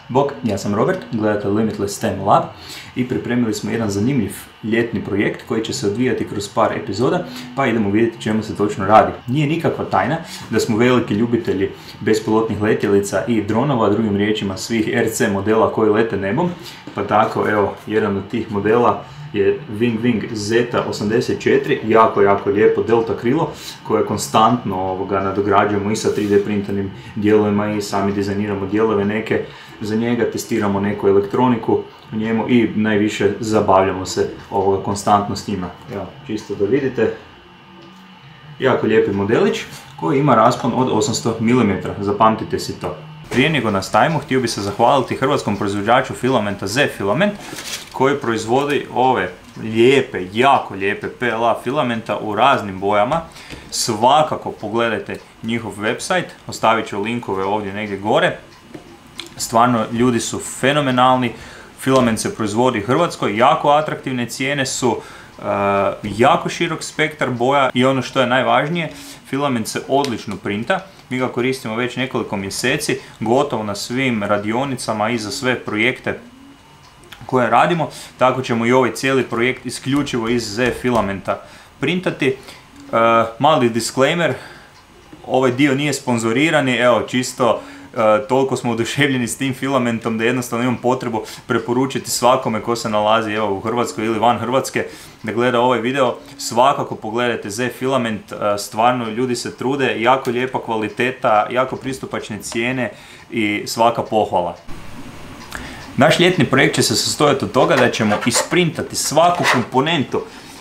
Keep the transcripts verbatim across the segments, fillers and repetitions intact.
Bok, ja sam Robert, gledate Limitless Time Lab i pripremili smo jedan zanimljiv ljetni projekt koji će se odvijati kroz par epizoda, pa idemo vidjeti čemu se točno radi. Nije nikakva tajna da smo veliki ljubitelji bespilotnih letjelica i dronova, drugim riječima svih R C modela koji lete nebom, pa tako evo jedan od tih modela je Wingwing Z osamdeset četiri, jako, jako lijepo delta krilo koje konstantno ovoga nadograđujemo i sa tri D printanim dijelovima i sami dizajniramo dijelove neke za njega, testiramo neku elektroniku u njemu i najviše zabavljamo se ovoga konstantno s njima. Evo, čisto da vidite, jako lijepi modelić koji ima raspon od osamsto milimetara, zapamtite si to. Prije nego nastavimo, htio bi se zahvaliti hrvatskom proizvođaču filamenta Z Filament koji proizvodi ove lijepe, jako lijepe P L A filamenta u raznim bojama. Svakako pogledajte njihov website, ostavit ću linkove ovdje negdje gore. Stvarno, ljudi su fenomenalni, filament se proizvodi u Hrvatskoj, jako atraktivne cijene su, uh, jako širok spektar boja i ono što je najvažnije, filament se odlično printa. Mi ga koristimo već nekoliko mjeseci, gotovo na svim radionicama i za sve projekte koje radimo, tako ćemo i ovaj cijeli projekt isključivo iz Z filamenta printati. Uh, mali disclaimer, ovaj dio nije sponzorirani, evo čisto Uh, toliko smo oduševljeni s tim filamentom da jednostavno imam potrebu preporučiti svakome ko se nalazi evo, u Hrvatskoj ili van Hrvatske da gleda ovaj video. Svakako pogledajte Z filament, uh, stvarno ljudi se trude, jako lijepa kvaliteta, jako pristupačne cijene i svaka pohvala. Naš ljetni projekt će se sastojati od toga da ćemo isprintati svaku komponentu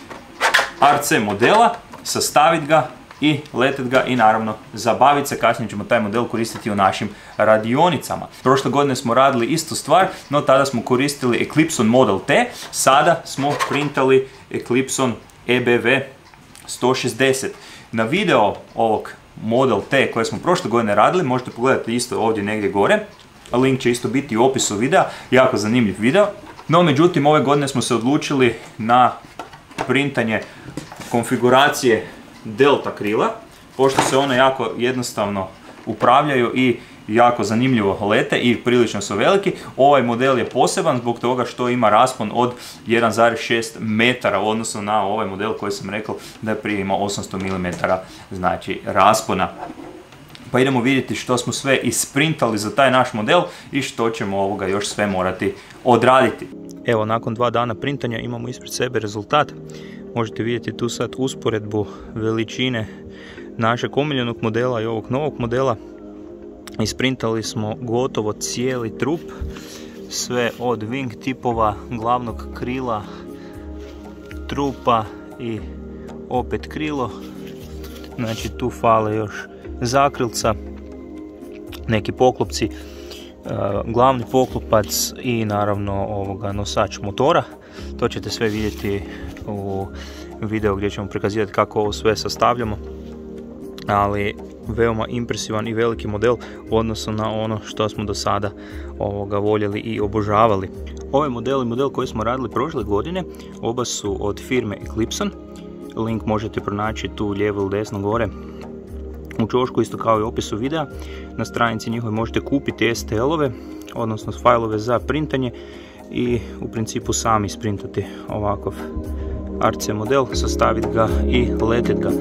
R C modela, sastaviti ga i letet ga i naravno zabaviti se. Kasnije ćemo taj model koristiti u našim radionicama. Prošle godine smo radili istu stvar, no tada smo koristili Eclipson Model T, sada smo printali Eclipson E B V sto šezdeset. Na video ovog Model T koje smo prošle godine radili možete pogledati isto ovdje negdje gore, link će isto biti u opisu videa, jako zanimljiv video. No međutim ove godine smo se odlučili na printanje konfiguracije delta krila, pošto se one jako jednostavno upravljaju i jako zanimljivo lete i prilično su veliki. Ovaj model je poseban zbog toga što ima raspon od jedan zarez šest metara u odnosu na ovaj model koji sam rekao da je prije imao osamsto milimetara znači raspona. Pa idemo vidjeti što smo sve isprintali za taj naš model i što ćemo ovoga još sve morati odraditi. Evo, nakon dva dana printanja imamo ispred sebe rezultat. Možete vidjeti tu sad usporedbu veličine našeg omiljenog modela i ovog novog modela. Isprintali smo gotovo cijeli trup, sve od wing tipova, glavnog krila, trupa i opet krilo. Znači tu fale još zakrilca, neki poklopci, glavni poklopac i naravno ovoga nosač motora. To ćete sve vidjeti u videu gdje ćemo prikazivati kako ovo sve sastavljamo, ali veoma impresivan i veliki model u odnosu na ono što smo do sada ovoga voljeli i obožavali. Ovaj model i model koji smo radili prošle godine, oba su od firme Eclipson. Link možete pronaći tu lijevo ili desno gore u čošku, isto kao i u opisu videa. Na stranici njihove možete kupiti S T L-ove, odnosno fajlove za printanje i u principu sami isprintati ovakav R C model, sastaviti ga i letet ga.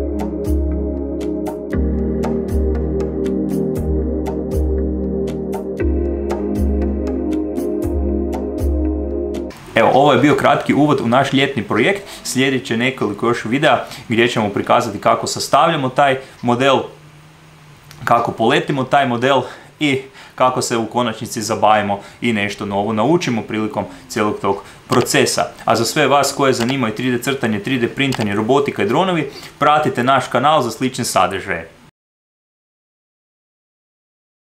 Evo, ovo je bio kratki uvod u naš ljetni projekt. Slijedit će nekoliko još videa gdje ćemo prikazati kako sastavljamo taj model, kako poletimo taj model i kako se u konačnici zabavimo i nešto novo naučimo prilikom cijelog tog procesa. A za sve vas koje zanimaju tri D crtanje, tri D printanje, robotika i dronovi, pratite naš kanal za slične sadržaje.